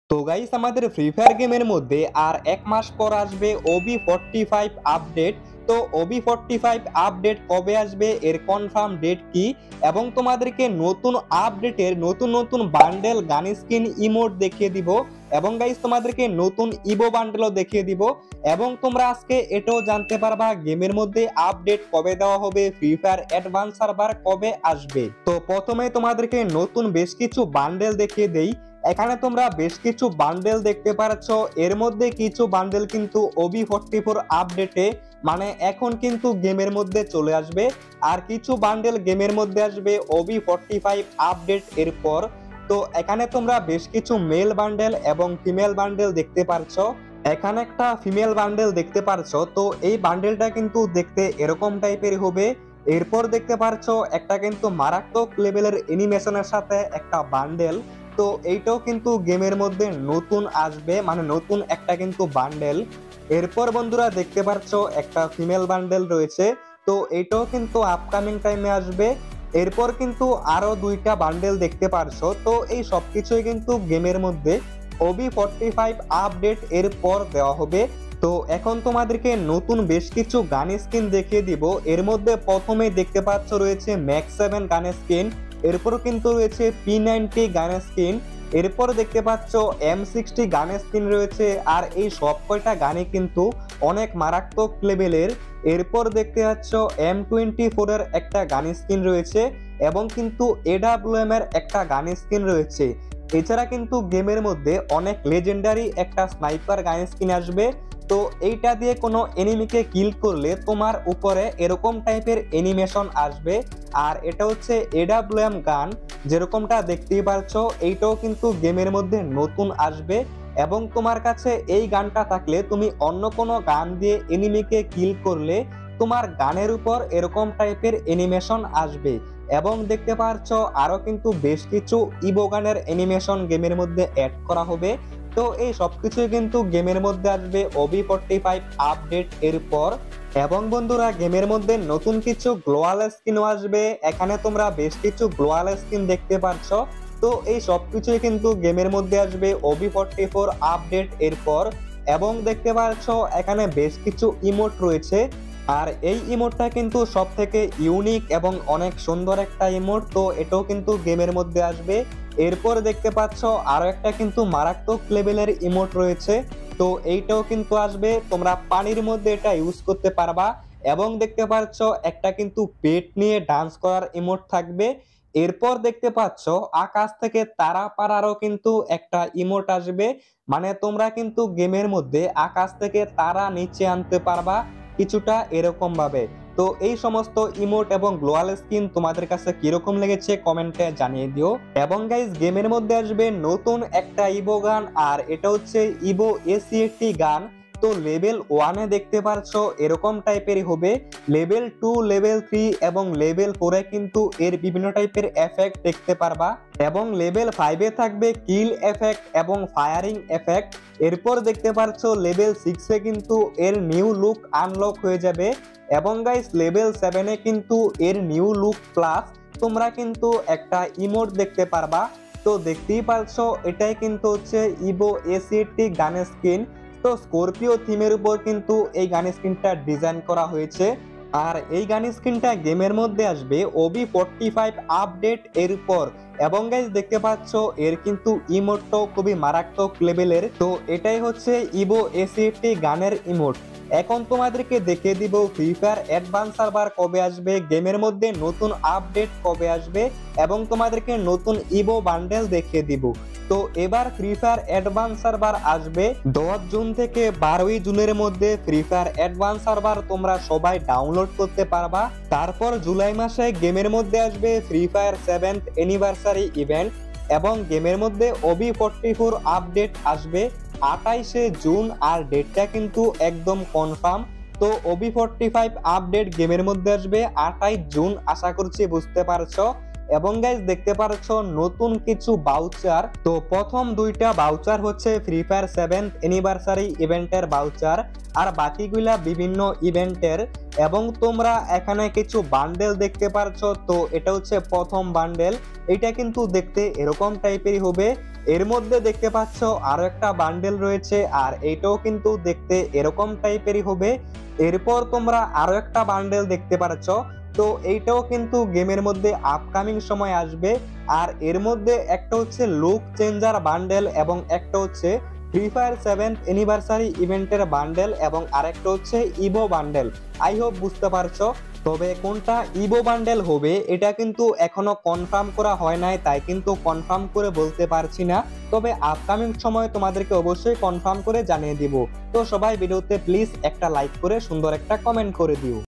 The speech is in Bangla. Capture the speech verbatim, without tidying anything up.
তো গাইস আমাদের ফ্রি ফায়ার গেমের মধ্যে আর এক মাস পর আসবে ওবি ফোর্টি ফাইভ আপডেট। তো ওবি ফোর্টি ফাইভ আপডেট কবে আসবে এর কনফার্ম ডেট কি, এবং তোমাদেরকে নতুন আপডেটের নতুন নতুন বান্ডেল গান স্কিন ইমোট দেখিয়ে দিব, এবং গাইস তোমাদেরকে নতুন ইভো বান্ডেলও দেখিয়ে দিব। এবং তোমরা আজকে এটাও জানতে পারবা গেমের মধ্যে আপডেট কবে দেওয়া হবে, ফ্রি ফায়ার অ্যাডভান্স সার্ভার কবে আসবে। তো প্রথমে তোমাদেরকে নতুন বেশ কিছু বান্ডেল দেখিয়ে দেই। এখানে তোমরা বেশ কিছু বান্ডেল দেখতে পাচ্ছ, এর মধ্যে কিছু বান্ডেল কিন্তু ওবি ফোর্টি ফোর আপডেটে মানে এখন কিন্তু গেমের মধ্যে চলে আসবে, আর কিছু বান্ডেল গেমের মধ্যে আসবে ওবি ফোর্টি ফাইভ আপডেট এর পর। তো এখানে তোমরা বেশ কিছু মেল বান্ডেল এবং ফিমেল বান্ডেল দেখতে পাচ্ছ। এখানে একটা ফিমেল বান্ডেল দেখতে পাচ্ছ, তো এই বান্ডেলটা কিন্তু দেখতে এরকম টাইপের হবে। এরপর দেখতে পাচ্ছ একটা কিন্তু মারাত্মক লেভেলের অ্যানিমেশনের সাথে একটা বান্ডেল। তো এইটাও কিন্তু গেমের মধ্যে নতুন আসবে, মানে নতুন একটা কিন্তু বান্ডেল। এরপর বন্ধুরা দেখতে পাচ্ছ একটা ফিমেল বান্ডেল রয়েছে, তো এটাও কিন্তু আপকামিং টাইমে আসবে। এরপর কিন্তু আরো দুইটা বান্ডেল দেখতে পারছো, তো এই সবকিছুই কিন্তু গেমের মধ্যে ওবি ফোর্টি ফাইভ আপডেট এর পর দেওয়া হবে। তো এখন তোমাদেরকে নতুন বেশ কিছু গান স্কিন দেখিয়ে দিব। এর মধ্যে প্রথমে দেখতে পাচ্ছ রয়েছে ম্যাক্স সেভেন গান স্কিন, এরপর কিন্তু রয়েছে পি নাইনটি গান স্কিন, এরপর দেখতে পাচ্ছ এম সিক্সটি গান স্কিন রয়েছে, আর এই সব কয়টা গানে কিন্তু অনেক মারাত্মক লেভেলের। এরপর দেখতে পাচ্ছ এম টোয়েন্টি ফোর এর একটা গান স্কিন রয়েছে, এবং কিন্তু এডাব্লিউএম এর একটা গান স্কিন রয়েছে। এছাড়া কিন্তু গেমের মধ্যে অনেক লেজেন্ডারি একটা স্নাইপার গান স্কিন আসবে। তো এইটা দিয়ে কোনো এনিমিকে কিল করলে তোমার উপরে এরকম টাইপের অ্যানিমেশন আসবে, আর এটা হচ্ছে এডাব্লিউএম গান, যেরকমটা দেখতেই পাচ্ছ এইটাও কিন্তু গেমের মধ্যে নতুন আসবে। এবং তোমার কাছে এই গানটা থাকলে তুমি অন্য কোনো গান দিয়ে এনিমিকে কিল করলে তোমার গানের উপর এরকম টাইপের অ্যানিমেশন আসবে। এবং দেখতে পাচ্ছ আরো কিন্তু বেশ কিছু ইভো গানের অ্যানিমেশন গেমের মধ্যে অ্যাড করা হবে। তো এই সবকিছুই কিন্তু গেমের মধ্যে আসবে ওবি ফোর্টি ফাইভ আপডেট এর পর। এবং বন্ধুরা গেমের মধ্যে নতুন কিছু গ্লোয়াল স্কিনও আসবে। এখানে তোমরা বেশ কিছু গ্লোয়াল স্কিন দেখতে পাচ্ছ, তো এই সবকিছুই কিন্তু গেমের মধ্যে আসবে ওবি ফোর্টি ফোর আপডেট এর পর। এবং দেখতে পাচ্ছ এখানে বেশ কিছু ইমোট রয়েছে, আর এই ইমোটটা কিন্তু সব থেকে ইউনিক এবং অনেক সুন্দর একটা ইমোট, তো এটাও কিন্তু গেমের মধ্যে আসবে। এরপর দেখতে পাচ্ছ আরো একটা কিন্তু মারাত্মক লেভেলের ইমোট রয়েছে, তো এইটাও কিন্তু আসবে, তোমরা পানির মধ্যে এটা ইউজ করতে পারবা। এবং দেখতে পাচ্ছ একটা কিন্তু পেট নিয়ে ডান্স করার ইমোট থাকবে। এরপর দেখতে পাচ্ছ আকাশ থেকে তারা পারারও কিন্তু একটা ইমোট আসবে, মানে তোমরা কিন্তু গেমের মধ্যে আকাশ থেকে তারা নিচে আনতে পারবা কিছুটা এরকম ভাবে। তো এই সমস্ত ইমোট এবং গ্লোয়াল স্কিন তোমাদের কাছে কিরকম লেগেছে কমেন্টে জানিয়ে দিও। এবং গাইস গেমের মধ্যে আসবে নতুন একটা ইভো গান, আর এটা হচ্ছে ইভো এসি একটি গান। তো লেভেল ওয়ানে দেখতে পারছো এরকম টাইপেরই হবে, লেভেল টু লেভেল থ্রি এবং লেভেল ফোরে কিন্তু এর বিভিন্ন টাইপের এফেক্ট দেখতে পারবা, এবং লেভেল ফাইভে থাকবে কিল এফেক্ট এবং ফায়ারিং এফেক্ট। এরপর দেখতে পারছো লেভেল সিক্সে কিন্তু এর নিউ লুক আনলক হয়ে যাবে, এবং গাইস লেভেল সেভেনে কিন্তু এর নিউ লুক প্লাস তোমরা কিন্তু একটা ইমোট দেখতে পারবা। তো দেখতেই পাচ্ছো এটাই কিন্তু হচ্ছে ইভো এসিটি গান স্কিন। তো স্করপিও থিমের উপর কিন্তু এই গান স্কিনটা ডিজাইন করা হয়েছে, আর এই গান স্কিনটা গেমের মধ্যে আসবে ওবি ফোর্টি ফাইভ আপডেট এর পর। এবং গাইস দেখতে পাচ্ছ এর কিন্তু ইমোটটাও খুবই মারাত্মক লেভেলের। তো এটাই হচ্ছে ইভো এসিটি গানের ইমোট। এখন তোমাদেরকে দেখিয়ে দিব ফ্রি ফায়ার অ্যাডভান্স সার্ভার কবে আসবে, গেমের মধ্যে নতুন আপডেট কবে আসবে, এবং তোমাদেরকে নতুন ইভো বান্ডেল দেখিয়ে দিব। তো এবার ফ্রি ফায়ার অ্যাডভান্স সার্ভার আসবে দশ জুন থেকে বারোই জুনের মধ্যে। ফ্রি ফায়ার অ্যাডভান্স সার্ভার তোমরা সবাই ডাউনলোড করতে পারবা। তারপর জুলাই মাসে গেমের মধ্যে আসবে free fire seventh anniversary event, এবং গেমের মধ্যে ওবি ফোর্টি ফোর আপডেট আসবে আঠাইশে জুন, আর ডেটটা কিন্তু একদম কনফার্ম। তো ওবি ফোর্টি ফাইভ আপডেট গেমের মধ্যে আসবে আঠাইশ জুন, আশা করছি বুঝতে পারছো। এবং গাইস দেখতে পাচ্ছ নতুন কিছু বাউচার। তো প্রথম দুইটা বাউচার হচ্ছে ফ্রি ফায়ার সেভেন্থ অ্যানিভার্সারি ইভেন্টের বাউচার, আর বাকিগুলা বিভিন্ন ইভেন্টের। এবং তোমরা এখানে কিছু বান্ডেল দেখতে পাচ্ছ। তো এটা হচ্ছে প্রথম বান্ডেল, এটা কিন্তু দেখতে এরকম টাইপেরই হবে। এর মধ্যে দেখতে পাচ্ছ আরো একটা বান্ডেল রয়েছে, আর এটাও কিন্তু দেখতে এরকম টাইপেরই হবে। এরপর তোমরা আরো একটা বান্ডেল দেখতে পাচ্ছ, তো এইটাও কিন্তু গেমের মধ্যে আপকামিং সময় আসবে। আর এর মধ্যে একটা হচ্ছে লুক চেঞ্জার বান্ডেল এবং একটা হচ্ছে ফ্রি ফায়ার সেভেন্থ অ্যানিভার্সারি ইভেন্টের বান্ডেল এবং আরেকটা হচ্ছে ইভো বান্ডেল। আই হোপ বুঝতে পারছো। তবে কোনটা ইভো বান্ডেল হবে এটা কিন্তু এখনো কনফার্ম করা হয় নাই, তাই কিন্তু কনফার্ম করে বলতে পারছি না। তবে আপকামিং সময় তোমাদেরকে অবশ্যই কনফার্ম করে জানিয়ে দিব। তো সবাই ভিডিওতে প্লিজ একটা লাইক করে সুন্দর একটা কমেন্ট করে দিও।